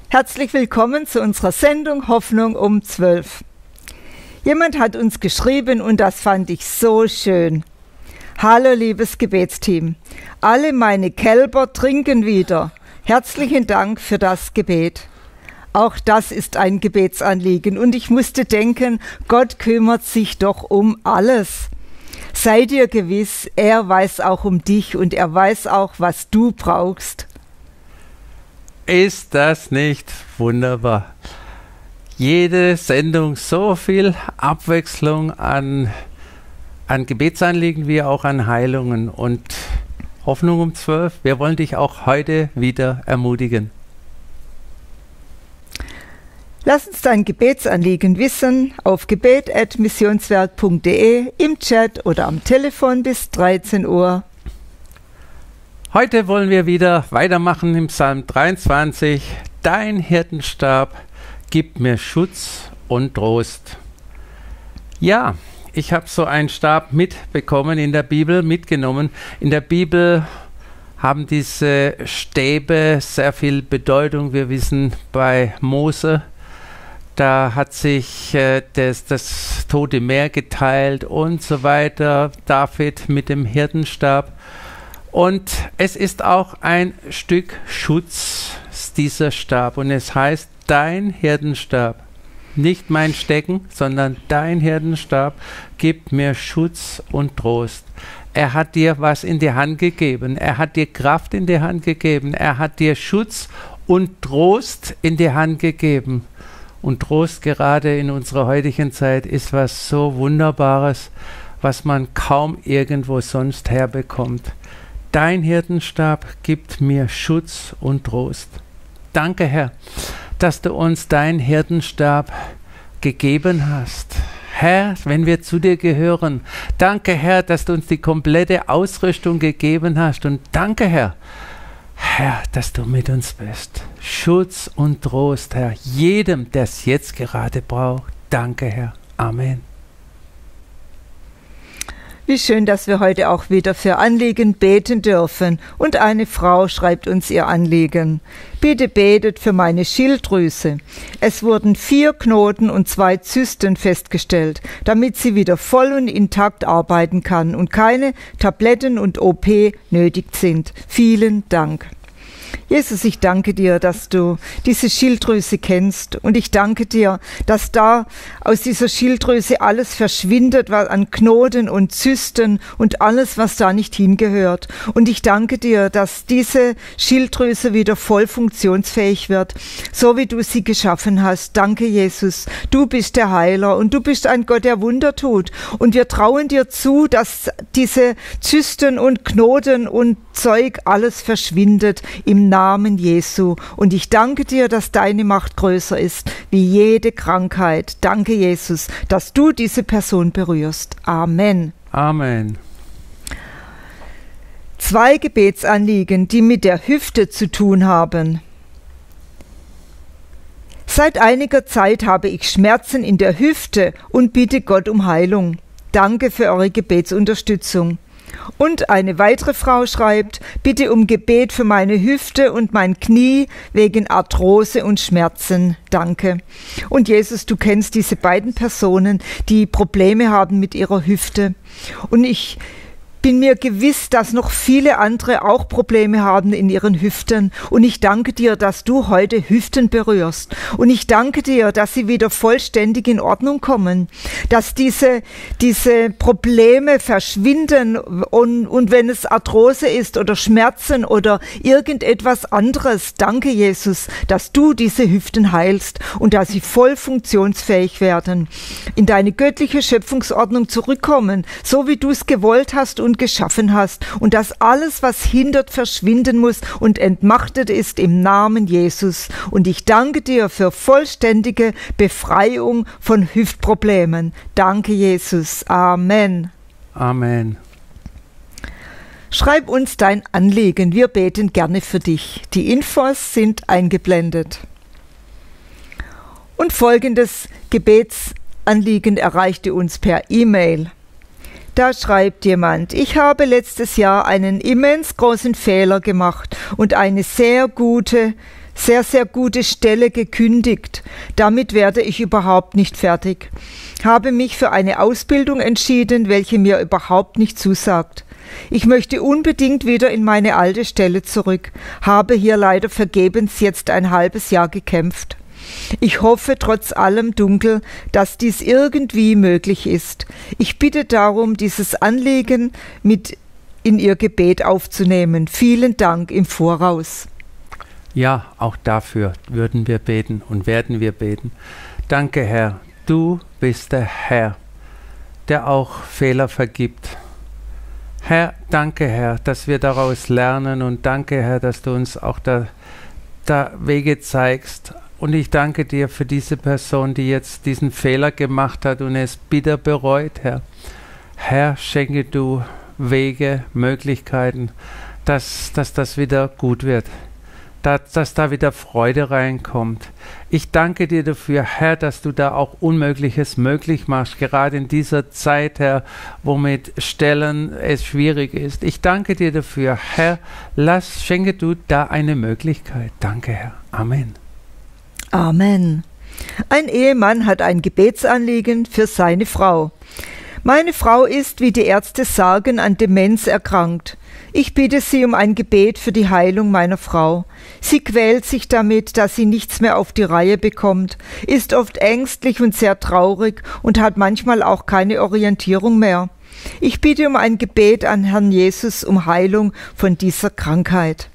Herzlich willkommen zu unserer Sendung Hoffnung um 12. Jemand hat uns geschrieben und das fand ich so schön. Hallo liebes Gebetsteam, alle meine Kälber trinken wieder. Herzlichen Dank für das Gebet. Auch das ist ein Gebetsanliegen und ich musste denken, Gott kümmert sich doch um alles. Sei dir gewiss, er weiß auch um dich und er weiß auch, was du brauchst. Ist das nicht wunderbar? Jede Sendung so viel Abwechslung an Gebetsanliegen wie auch an Heilungen und Hoffnung um 12. Wir wollen dich auch heute wieder ermutigen. Lass uns dein Gebetsanliegen wissen auf gebet@missionswerk.de, im Chat oder am Telefon bis 13 Uhr. Heute wollen wir wieder weitermachen im Psalm 23. Dein Hirtenstab gibt mir Schutz und Trost. Ja, ich habe so einen Stab mitgenommen. In der Bibel haben diese Stäbe sehr viel Bedeutung. Wir wissen bei Mose, da hat sich das Tote Meer geteilt und so weiter. David mit dem Hirtenstab. Und es ist auch ein Stück Schutz, dieser Stab. Und es heißt, dein Hirtenstab, nicht mein Stecken, sondern dein Hirtenstab gibt mir Schutz und Trost. Er hat dir was in die Hand gegeben. Er hat dir Kraft in die Hand gegeben. Er hat dir Schutz und Trost in die Hand gegeben. Und Trost gerade in unserer heutigen Zeit ist was so Wunderbares, was man kaum irgendwo sonst herbekommt. Dein Hirtenstab gibt mir Schutz und Trost. Danke, Herr, dass du uns deinen Hirtenstab gegeben hast. Herr, wenn wir zu dir gehören, danke, Herr, dass du uns die komplette Ausrüstung gegeben hast. Und danke, Herr, dass du mit uns bist. Schutz und Trost, Herr, jedem, der es jetzt gerade braucht. Danke, Herr. Amen. Wie schön, dass wir heute auch wieder für Anliegen beten dürfen. Und eine Frau schreibt uns ihr Anliegen. Bitte betet für meine Schilddrüse. Es wurden 4 Knoten und 2 Zysten festgestellt, damit sie wieder voll und intakt arbeiten kann und keine Tabletten und OP nötig sind. Vielen Dank. Jesus, ich danke dir, dass du diese Schilddrüse kennst und ich danke dir, dass da aus dieser Schilddrüse alles verschwindet, was an Knoten und Zysten und alles, was da nicht hingehört. Und ich danke dir, dass diese Schilddrüse wieder voll funktionsfähig wird, so wie du sie geschaffen hast. Danke, Jesus. Du bist der Heiler und du bist ein Gott, der Wunder tut. Und wir trauen dir zu, dass diese Zysten und Knoten und Zeug alles verschwindet im Namen Jesu. Und ich danke dir, dass deine Macht größer ist wie jede Krankheit. Danke, Jesus, dass du diese Person berührst. Amen. Amen. 2 Gebetsanliegen, die mit der Hüfte zu tun haben. Seit einiger Zeit habe ich Schmerzen in der Hüfte und bitte Gott um Heilung. Danke für eure Gebetsunterstützung. Und eine weitere Frau schreibt, bitte um Gebet für meine Hüfte und mein Knie wegen Arthrose und Schmerzen. Danke. Und Jesus, du kennst diese beiden Personen, die Probleme haben mit ihrer Hüfte. Und ich bin mir gewiss, dass noch viele andere auch Probleme haben in ihren Hüften. Und ich danke dir, dass du heute Hüften berührst. Und ich danke dir, dass sie wieder vollständig in Ordnung kommen. Dass diese Probleme verschwinden. Und wenn es Arthrose ist oder Schmerzen oder irgendetwas anderes, danke Jesus, dass du diese Hüften heilst und dass sie voll funktionsfähig werden. In deine göttliche Schöpfungsordnung zurückkommen, so wie du es gewollt hast und geschaffen hast und dass alles, was hindert, verschwinden muss und entmachtet ist im Namen Jesus. Und ich danke dir für vollständige Befreiung von Hüftproblemen. Danke, Jesus. Amen. Amen. Schreib uns dein Anliegen. Wir beten gerne für dich. Die Infos sind eingeblendet. Und folgendes Gebetsanliegen erreichte uns per E-Mail. Da schreibt jemand: Ich habe letztes Jahr einen immens großen Fehler gemacht und eine sehr gute sehr, sehr gute Stelle gekündigt. Damit werde ich überhaupt nicht fertig. Habe mich für eine Ausbildung entschieden, welche mir überhaupt nicht zusagt. Ich möchte unbedingt wieder in meine alte Stelle zurück, habe hier leider vergebens jetzt ein halbes Jahr gekämpft. Ich hoffe trotz allem dunkel, dass dies irgendwie möglich ist. Ich bitte darum, dieses Anliegen mit in Ihr Gebet aufzunehmen. Vielen Dank im Voraus. Ja, auch dafür würden wir beten und werden wir beten. Danke, Herr. Du bist der Herr, der auch Fehler vergibt. Herr, danke, Herr, dass wir daraus lernen und danke, Herr, dass du uns auch da Wege zeigst. Und ich danke dir für diese Person, die jetzt diesen Fehler gemacht hat und es bitter bereut, Herr. Herr, schenke du Wege, Möglichkeiten, dass das wieder gut wird, dass da wieder Freude reinkommt. Ich danke dir dafür, Herr, dass du da auch Unmögliches möglich machst, gerade in dieser Zeit, Herr, wo mit Stellen es schwierig ist. Ich danke dir dafür, Herr, schenke du da eine Möglichkeit. Danke, Herr. Amen. Amen. Ein Ehemann hat ein Gebetsanliegen für seine Frau. Meine Frau ist, wie die Ärzte sagen, an Demenz erkrankt. Ich bitte Sie um ein Gebet für die Heilung meiner Frau. Sie quält sich damit, dass sie nichts mehr auf die Reihe bekommt, ist oft ängstlich und sehr traurig und hat manchmal auch keine Orientierung mehr. Ich bitte um ein Gebet an Herrn Jesus um Heilung von dieser Krankheit.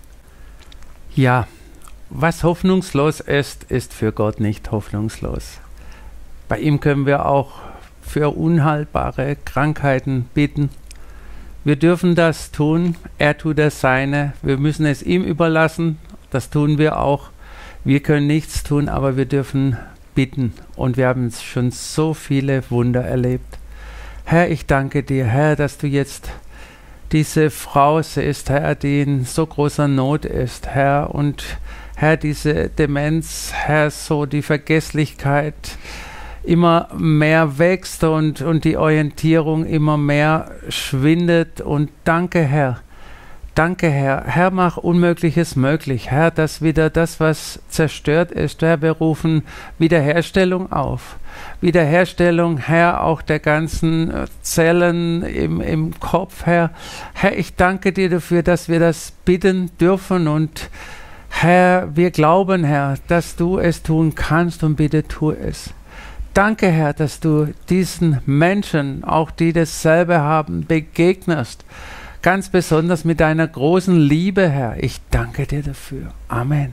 Ja, was hoffnungslos ist, ist für Gott nicht hoffnungslos. Bei ihm können wir auch für unheilbare Krankheiten bitten. Wir dürfen das tun, er tut das Seine, wir müssen es ihm überlassen, das tun wir auch. Wir können nichts tun, aber wir dürfen bitten und wir haben schon so viele Wunder erlebt. Herr, ich danke dir, Herr, dass du jetzt diese Frau siehst, Herr, die in so großer Not ist, Herr, und Herr, diese Demenz, Herr, so die Vergesslichkeit immer mehr wächst und die Orientierung immer mehr schwindet. Und danke, Herr. Danke, Herr. Herr, mach Unmögliches möglich. Herr, dass wieder das, was zerstört ist, Herr, wir rufen Wiederherstellung auf. Wiederherstellung, Herr, auch der ganzen Zellen im Kopf, Herr. Herr, ich danke dir dafür, dass wir das bitten dürfen und Herr, wir glauben, Herr, dass du es tun kannst und bitte tu es. Danke, Herr, dass du diesen Menschen, auch die dasselbe haben, begegnest. Ganz besonders mit deiner großen Liebe, Herr. Ich danke dir dafür. Amen.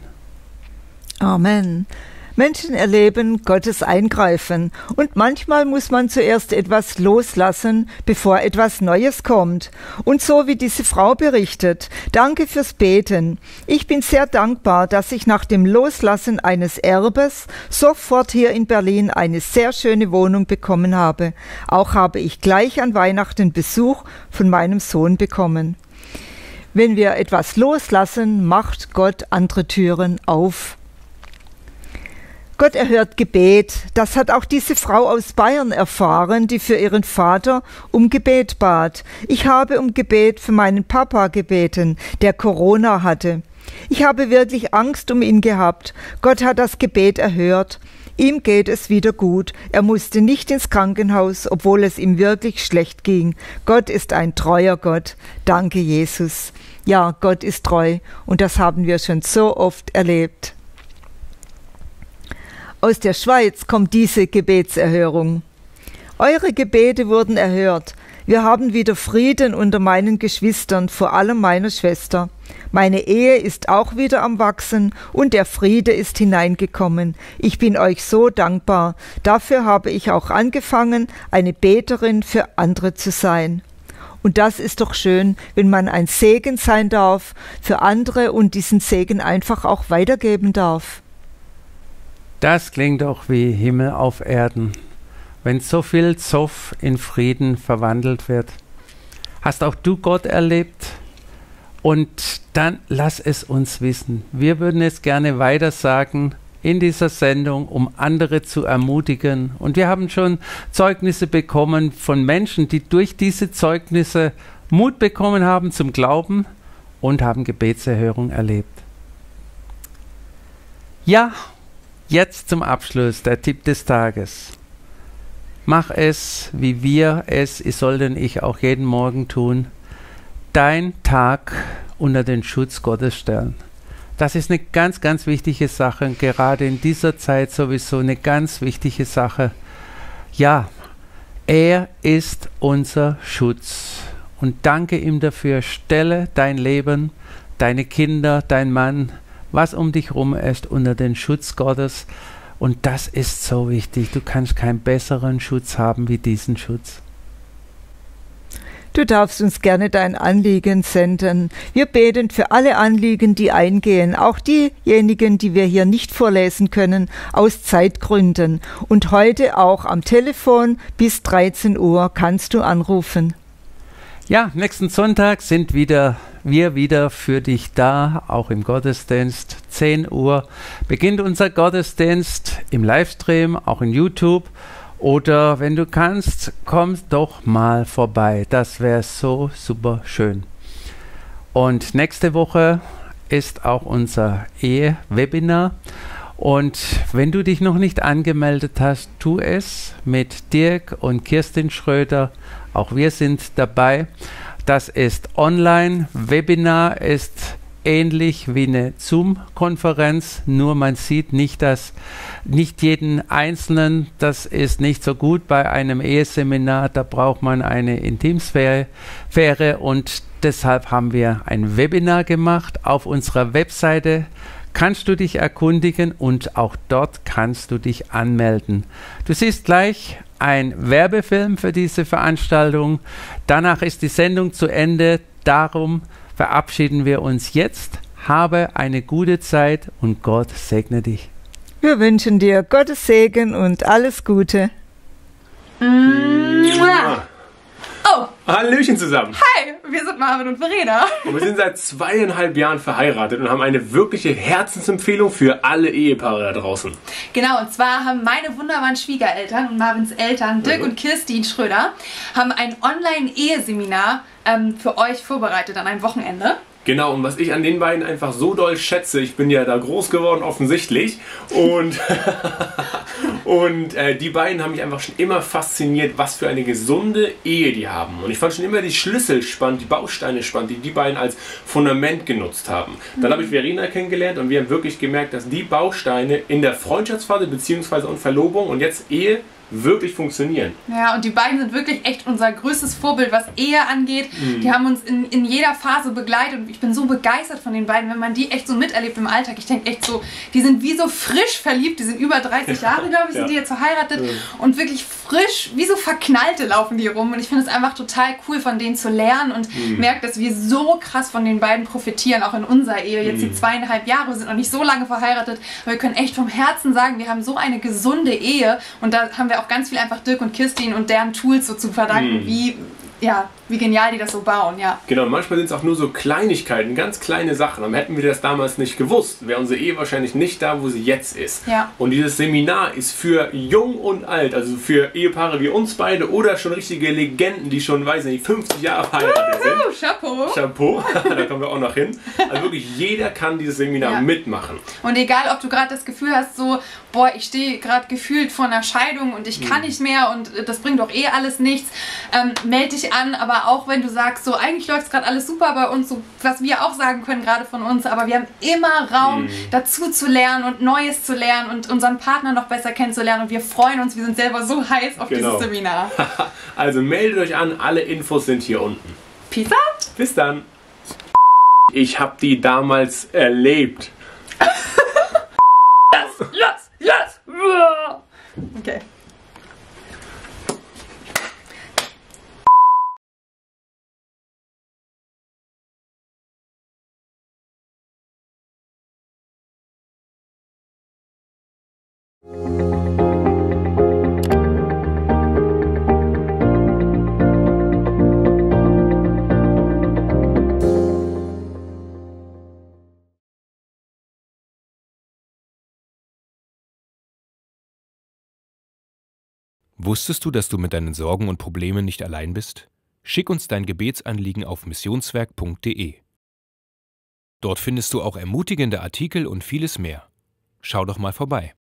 Amen. Menschen erleben Gottes Eingreifen und manchmal muss man zuerst etwas loslassen, bevor etwas Neues kommt. Und so wie diese Frau berichtet, danke fürs Beten. Ich bin sehr dankbar, dass ich nach dem Loslassen eines Erbes sofort hier in Berlin eine sehr schöne Wohnung bekommen habe. Auch habe ich gleich an Weihnachten Besuch von meinem Sohn bekommen. Wenn wir etwas loslassen, macht Gott andere Türen auf. Gott erhört Gebet, das hat auch diese Frau aus Bayern erfahren, die für ihren Vater um Gebet bat. Ich habe um Gebet für meinen Papa gebeten, der Corona hatte. Ich habe wirklich Angst um ihn gehabt. Gott hat das Gebet erhört. Ihm geht es wieder gut. Er musste nicht ins Krankenhaus, obwohl es ihm wirklich schlecht ging. Gott ist ein treuer Gott. Danke, Jesus. Ja, Gott ist treu und das haben wir schon so oft erlebt. Aus der Schweiz kommt diese Gebetserhörung. Eure Gebete wurden erhört. Wir haben wieder Frieden unter meinen Geschwistern, vor allem meiner Schwester. Meine Ehe ist auch wieder am Wachsen und der Friede ist hineingekommen. Ich bin euch so dankbar. Dafür habe ich auch angefangen, eine Beterin für andere zu sein. Und das ist doch schön, wenn man ein Segen sein darf für andere und diesen Segen einfach auch weitergeben darf. Das klingt doch wie Himmel auf Erden, wenn so viel Zoff in Frieden verwandelt wird. Hast auch du Gott erlebt? Und dann lass es uns wissen. Wir würden es gerne weitersagen in dieser Sendung, um andere zu ermutigen. Und wir haben schon Zeugnisse bekommen von Menschen, die durch diese Zeugnisse Mut bekommen haben zum Glauben und haben Gebetserhörung erlebt. Ja, jetzt zum Abschluss der Tipp des Tages. Mach es, wie wir es, sollten ich auch jeden Morgen tun, dein Tag unter den Schutz Gottes stellen. Das ist eine ganz, ganz wichtige Sache, gerade in dieser Zeit sowieso eine ganz wichtige Sache. Ja, er ist unser Schutz und danke ihm dafür. Stelle dein Leben, deine Kinder, dein Mann, was um dich herum ist, unter den Schutz Gottes. Und das ist so wichtig. Du kannst keinen besseren Schutz haben wie diesen Schutz. Du darfst uns gerne dein Anliegen senden. Wir beten für alle Anliegen, die eingehen, auch diejenigen, die wir hier nicht vorlesen können, aus Zeitgründen. Und heute auch am Telefon bis 13 Uhr kannst du anrufen. Ja, nächsten Sonntag sind wir wieder für dich da, auch im Gottesdienst. 10 Uhr beginnt unser Gottesdienst im Livestream, auch in YouTube. Oder wenn du kannst, komm doch mal vorbei. Das wäre so super schön. Und nächste Woche ist auch unser Ehe-Webinar. Und wenn du dich noch nicht angemeldet hast, tu es mit Dirk und Kirstin Schröder. Auch wir sind dabei. Das ist online. Webinar ist ähnlich wie eine Zoom-Konferenz, nur man sieht nicht jeden Einzelnen. Das ist nicht so gut bei einem Eheseminar, da braucht man eine Intimsphäre und deshalb haben wir ein Webinar gemacht. Auf unserer Webseite kannst du dich erkundigen und auch dort kannst du dich anmelden. Du siehst gleich ein Werbefilm für diese Veranstaltung. Danach ist die Sendung zu Ende. Darum verabschieden wir uns jetzt. Habe eine gute Zeit und Gott segne dich. Wir wünschen dir Gottes Segen und alles Gute. Oh! Hallöchen zusammen. Hi, wir sind Marvin und Verena. Und wir sind seit 2,5 Jahren verheiratet und haben eine wirkliche Herzensempfehlung für alle Ehepaare da draußen. Genau, und zwar haben meine wunderbaren Schwiegereltern und Marvins Eltern, Dirk und Kirstin Schröder, haben ein Online-Eheseminar für euch vorbereitet an einem Wochenende. Genau, und was ich an den beiden einfach so doll schätze, ich bin ja da groß geworden offensichtlich und, die beiden haben mich einfach schon immer fasziniert, was für eine gesunde Ehe die haben. Und ich fand schon immer die Schlüssel spannend, die Bausteine spannend, die beiden als Fundament genutzt haben. Dann habe ich Verena kennengelernt und wir haben wirklich gemerkt, dass die Bausteine in der Freundschaftsphase bzw. und Verlobung und jetzt Ehe wirklich funktionieren. Ja, und die beiden sind wirklich echt unser größtes Vorbild, was Ehe angeht. Die haben uns in jeder Phase begleitet und ich bin so begeistert von den beiden, wenn man die echt so miterlebt im Alltag. Ich denke echt so, die sind wie so frisch verliebt, die sind über 30 Jahre, glaube ich, sind die jetzt verheiratet und wirklich frisch, wie so Verknallte laufen die rum und ich finde es einfach total cool, von denen zu lernen und merke, dass wir so krass von den beiden profitieren, auch in unserer Ehe. Jetzt die 2,5 Jahre, wir sind noch nicht so lange verheiratet, aber wir können echt vom Herzen sagen, wir haben so eine gesunde Ehe und da haben wir auch ganz viel einfach Dirk und Kirstin und deren Tools so zu verdanken, wie genial die das so bauen, ja. Genau, manchmal sind es auch nur so Kleinigkeiten, ganz kleine Sachen. Aber hätten wir das damals nicht gewusst, wäre unsere Ehe wahrscheinlich nicht da, wo sie jetzt ist. Ja. Und dieses Seminar ist für jung und alt, also für Ehepaare wie uns beide oder schon richtige Legenden, die schon, weiß nicht, 50 Jahre verheiratet sind. Chapeau! Chapeau, da kommen wir auch noch hin. Also wirklich jeder kann dieses Seminar mitmachen. Und egal, ob du gerade das Gefühl hast, so, boah, ich stehe gerade gefühlt vor einer Scheidung und ich kann nicht mehr und das bringt doch eh alles nichts, melde dich an, aber auch wenn du sagst, so eigentlich läuft es gerade alles super bei uns, so was wir auch sagen können gerade von uns, aber wir haben immer Raum dazu zu lernen und Neues zu lernen und unseren Partner noch besser kennenzulernen und wir freuen uns, wir sind selber so heiß auf dieses Seminar. Also meldet euch an, alle Infos sind hier unten. Peace out! Bis dann! Ich habe die damals erlebt. Yes! Okay. Wusstest du, dass du mit deinen Sorgen und Problemen nicht allein bist? Schick uns dein Gebetsanliegen auf missionswerk.de. Dort findest du auch ermutigende Artikel und vieles mehr. Schau doch mal vorbei.